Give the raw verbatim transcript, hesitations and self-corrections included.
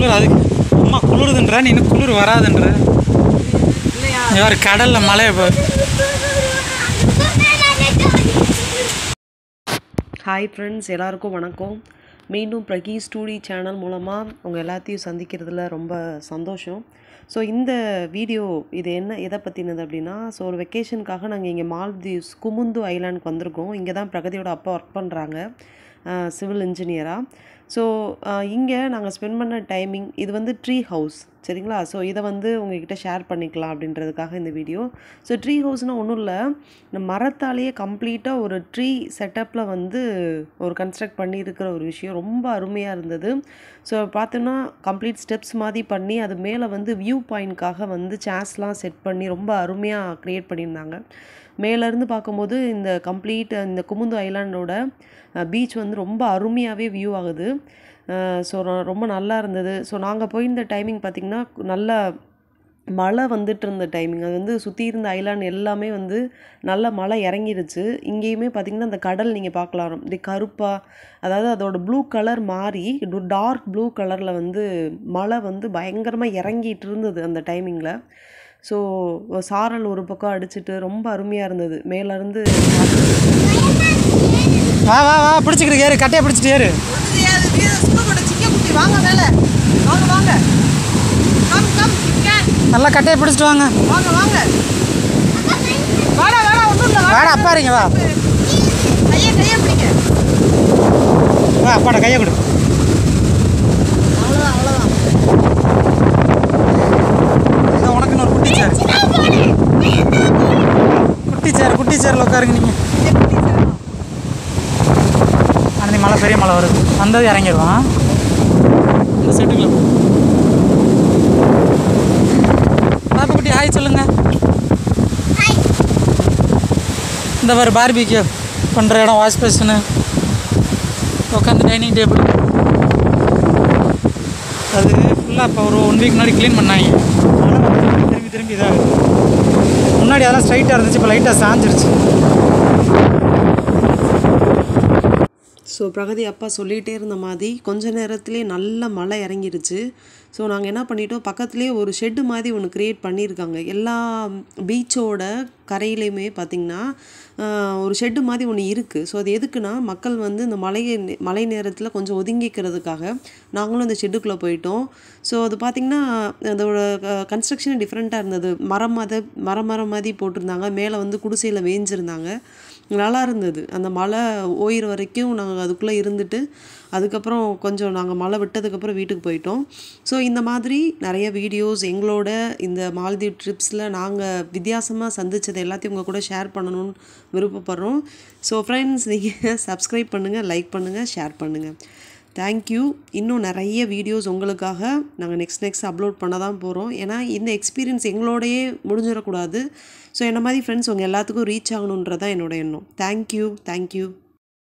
அதுக்கு அம்மா குளிருதுன்ற நீ இன்னும் குளிர் வராதுன்ற இவர் கடலில் மழையை போ. ஹாய் ஃப்ரெண்ட்ஸ், எல்லாருக்கும் வணக்கம். மீண்டும் பிரகி ஸ்டூடி சேனல் மூலமாக உங்கள் எல்லாத்தையும் சந்திக்கிறதுல ரொம்ப சந்தோஷம். ஸோ இந்த வீடியோ இது என்ன எதை பற்றினது அப்படின்னா, ஸோ ஒரு வெக்கேஷனுக்காக நாங்கள் இங்கே மால்தீவ்ஸ் குமுந்து ஐலாண்டுக்கு வந்திருக்கோம். இங்கே தான் பிரகதியோட அப்பா ஒர்க் பண்ணுறாங்க, சிவில் இன்ஜினியராக. ஸோ இங்கே நாங்கள் ஸ்பெண்ட் பண்ண டைமிங் இது வந்து ட்ரீ ஹவுஸ், சரிங்களா? ஸோ இதை வந்து உங்கள்கிட்ட ஷேர் பண்ணிக்கலாம் அப்படின்றதுக்காக இந்த வீடியோ. ஸோ ட்ரீ ஹவுஸ்னால் ஒன்றும் இல்லை, இந்த மரத்தாலேயே கம்ப்ளீட்டாக ஒரு ட்ரீ செட்டப்பில் வந்து ஒரு கன்ஸ்ட்ரக்ட் பண்ணியிருக்கிற ஒரு விஷயம் ரொம்ப அருமையாக இருந்தது. ஸோ பார்த்தோன்னா கம்ப்ளீட் ஸ்டெப்ஸ் மாதிரி பண்ணி அது மேலே வந்து வியூ பாயிண்ட்காக வந்து சேர்ஸ்லாம் செட் பண்ணி ரொம்ப அருமையாக க்ரியேட் பண்ணியிருந்தாங்க. மேலேருந்து பார்க்கும்போது இந்த கம்ப்ளீட் இந்த குமுந்து ஐலாண்டோட பீச் வந்து ரொம்ப அருமையாகவே வியூ ஆகுது. ஸோ ரொம்ப நல்லா இருந்தது. ஸோ நாங்கள் போயிருந்த டைமிங் பார்த்திங்கன்னா நல்ல மழை வந்துட்டு இருந்த டைமிங். அது வந்து சுற்றி இருந்த ஐலாண்ட் எல்லாமே வந்து நல்ல மழை இறங்கிருச்சு. இங்கேயுமே பார்த்திங்கன்னா அந்த கடல் நீங்கள் பார்க்கலாம், இப்படி கருப்பாக, அதாவது அதோட ப்ளூ கலர் மாறி டார்க் ப்ளூ கலரில் வந்து மழை வந்து பயங்கரமாக இறங்கிட்டு இருந்தது அந்த டைமிங்கில். ஸோ சாரல் ஒரு பக்கம் அடிச்சுட்டு ரொம்ப அருமையாக இருந்தது. மேலேருந்து வா வா வா பிடிச்சிக்கிட்டு ஏறு, கட்டையை பிடிச்சிட்டு ஏறு. வாங்க மேலே, வாங்க வாங்க, நல்லா கட்டையை பிடிச்சிட்டு வாங்க. வாங்க வாங்க, வாடா வாடா, ஒன்றும் இல்லை, வாடா அப்பா இருங்க, வா கையை கையை பிடிங்க, வா அப்பாட கையை கொடு. அவ்வளோதான் அவ்வளோதான். இதான் உனக்குன்னு ஒரு குட்டி சேர், குட்டி சேர் குட்டி சேரில் உட்காருங்க நீங்கள். ஆனால் மழை பெரிய மழை வருது, வந்தது இறங்கிடுவான் இந்த செட்டுக்குள்ள. பாப்பா குட்டி ஹாய் சொல்லுங்க. இந்த மாதிரி பார்பிக்யூ பண்ணுற இடம், வாஷ் பேஷனு, உட்காந்து டைனிங் டேபிள், அது ஃபுல்லாக இப்போ ஒரு ஒன் வீக் முன்னாடி க்ளீன் பண்ணாங்க. அதனால் வந்து திரும்பி திரும்பி இதாகுது. முன்னாடி அதெல்லாம் ஸ்ட்ரைட்டாக இருந்துச்சு, இப்போ லைட்டாக சாஞ்சிருச்சு. ஸோ பிரகதி அப்பா சொல்லிகிட்டே இருந்த மாதிரி கொஞ்ச நேரத்துலேயே நல்ல மழை இறங்கிருச்சு. ஸோ நாங்கள் என்ன பண்ணிட்டோம், பக்கத்துலேயே ஒரு ஷெட்டு மாதிரி ஒன்று க்ரியேட் பண்ணியிருக்காங்க. எல்லா பீச்சோட கரையிலையுமே பார்த்திங்கன்னா ஒரு ஷெட்டு மாதிரி ஒன்று இருக்குது. ஸோ அது எதுக்குன்னா, மக்கள் வந்து இந்த மழை மழை நேரத்தில் கொஞ்சம் ஒதுங்கிக்கிறதுக்காக நாங்களும் அந்த ஷெட்டுக்குள்ளே போயிட்டோம். ஸோ அது பார்த்திங்கன்னா அதோட கன்ஸ்ட்ரக்ஷன் டிஃப்ரெண்ட்டாக இருந்தது. மரம் மத மரம் மரம் மாதிரி போட்டிருந்தாங்க, மேலே வந்து குடிசையில் வேஞ்சிருந்தாங்க. நல்லா இருந்தது. அந்த மழை ஓயிற வரைக்கும் நாங்கள் அதுக்குள்ளே இருந்துட்டு அதுக்கப்புறம் கொஞ்சம் நாங்கள் மழை விட்டதுக்கப்புறம் வீட்டுக்கு போயிட்டோம். ஸோ இந்த மாதிரி நிறைய வீடியோஸ் எங்களோட இந்த மால்தீவ் ட்ரிப்ஸில் நாங்கள் வித்தியாசமாக சந்தித்தது எல்லாத்தையும் உங்கள் கூட ஷேர் பண்ணணும்னு விருப்பப்படுறோம். ஸோ ஃப்ரெண்ட்ஸ், நீங்கள் சப்ஸ்கிரைப் பண்ணுங்கள், லைக் பண்ணுங்கள், ஷேர் பண்ணுங்கள். தேங்க்யூ. இன்னும் நிறைய வீடியோஸ் உங்களுக்காக நாங்கள் நெக்ஸ்ட் நெக்ஸ்ட் அப்லோட் பண்ண தான் போகிறோம். ஏன்னா இந்த எக்ஸ்பீரியன்ஸ் எங்களோடையே முடிஞ்சிடக்கூடாது. ஸோ என்ன மாதிரி ஃப்ரெண்ட்ஸ் உங்கள் எல்லாத்துக்கும் ரீச் ஆகணுன்றதான் என்னோட எண்ணம். Thank you thank you.